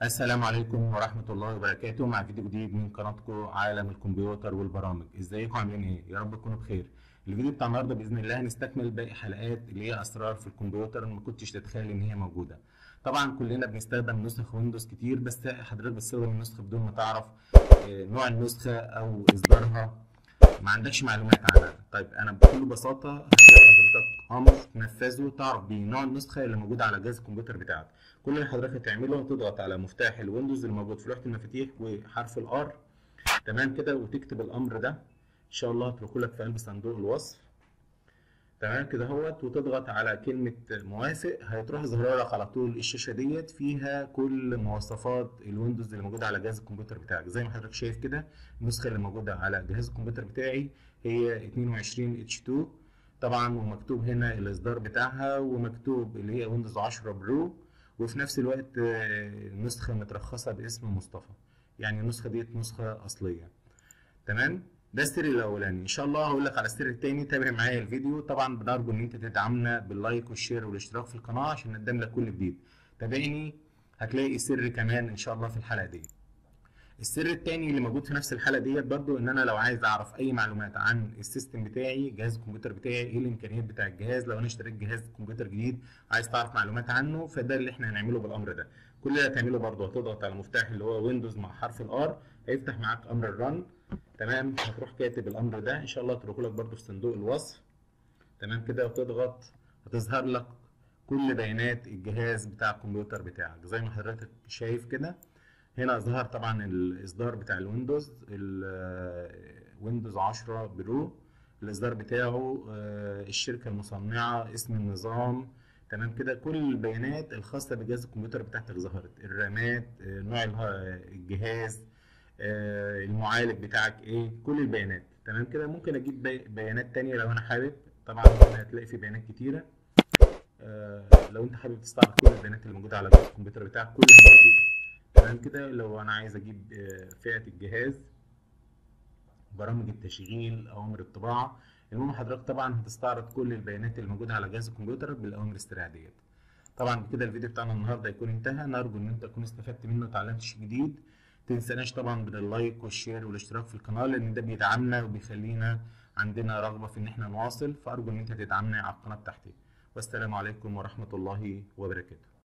السلام عليكم ورحمة الله وبركاته. مع فيديو جديد من قناتكم عالم الكمبيوتر والبرامج. ازيكم عاملين ايه؟ يا رب تكونوا بخير. الفيديو بتاع النهارده بإذن الله هنستكمل باقي حلقات اللي هي أسرار في الكمبيوتر ما كنتش تتخيل إن هي موجودة. طبعا كلنا بنستخدم نسخ ويندوز كتير، بس حضرتك بتستخدم النسخة بدون ما تعرف نوع النسخة أو إصدارها، ما عندكش معلومات عنها. طيب أنا بكل بساطة هدي لحضرتك أمر تنفذه تعرف بيه نوع النسخة اللي موجودة على جهاز الكمبيوتر بتاعك. كل اللي حضرتك هتعمله هتضغط على مفتاح الويندوز اللي موجود في لوحة المفاتيح وحرف الار، تمام كده، وتكتب الامر ده. ان شاء الله هتركه لك في قلب صندوق الوصف، تمام كده اهوت، وتضغط على كلمة موافق. هتروح ظاهرة لك على طول الشاشة ديت فيها كل مواصفات الويندوز اللي موجودة على جهاز الكمبيوتر بتاعك. زي ما حضرتك شايف كده النسخة اللي موجودة على جهاز الكمبيوتر بتاعي هي 22H2 طبعا، ومكتوب هنا الاصدار بتاعها، ومكتوب اللي هي ويندوز 10 برو، وفي نفس الوقت نسخة مترخصة باسم مصطفى، يعني النسخة ديت نسخة أصلية. تمام، ده السر الاولاني. ان شاء الله هقول لك على السر التاني. تابع معايا الفيديو. طبعا بنرجو ان انت تدعمنا باللايك والشير والاشتراك في القناه عشان نقدم لك كل جديد. تابعني هتلاقي سر كمان ان شاء الله في الحلقه دي. السر التاني اللي موجود في نفس الحلقه ديت برضو ان انا لو عايز اعرف اي معلومات عن السيستم بتاعي، جهاز الكمبيوتر بتاعي، ايه الامكانيات بتاع الجهاز، لو انا اشتريت جهاز كمبيوتر جديد عايز تعرف معلومات عنه، فده اللي احنا هنعمله بالامر ده. كل اللي هتعمله برضو هتضغط على مفتاح اللي هو ويندوز مع حرف الار، هيفتح معاك امر الرن. تمام، هتروح كاتب الامر ده، ان شاء الله هتروح لك برضو في صندوق الوصف، تمام كده، وتضغط هتظهر لك كل بيانات الجهاز بتاع الكمبيوتر بتاعك زي ما حضرتك شايف كده. هنا ظهر طبعا الاصدار بتاع الويندوز، الويندوز 10 برو، الاصدار بتاعه، الشركه المصنعه، اسم النظام، تمام كده. كل البيانات الخاصه بجهاز الكمبيوتر بتاعتك ظهرت، الرامات، نوع الجهاز، المعالج بتاعك ايه، كل البيانات تمام كده. ممكن اجيب بيانات تانية لو انا حابب، طبعا هنا هتلاقي في بيانات كتيره. لو انت حابب تستعرض كل البيانات اللي موجوده على جهاز الكمبيوتر بتاعك كلها موجوده، تمام كده. لو انا عايز اجيب فئه الجهاز، برامج التشغيل، اوامر الطباعه، المهم حضرتك طبعا هتستعرض كل البيانات اللي موجوده على جهاز الكمبيوتر بالاوامر الاسترعاديه ديت. طبعا بكده الفيديو بتاعنا النهارده يكون انتهى. نرجو ان انت تكون استفدت منه وتعلمت شيء جديد. متنساناش طبعا باللايك والشير والاشتراك في القناه، لان ده بيدعمنا وبيخلينا عندنا رغبه في ان احنا نواصل، فارجو ان انت تدعمنا على القناه بتاعتي. والسلام عليكم ورحمه الله وبركاته.